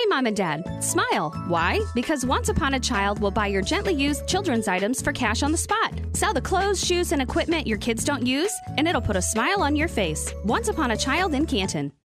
Mom and Dad, smile. Why? Because Once Upon a Child will buy your gently used children's items for cash on the spot. Sell the clothes, shoes, and equipment your kids don't use, and it'll put a smile on your face. Once Upon a Child in Canton.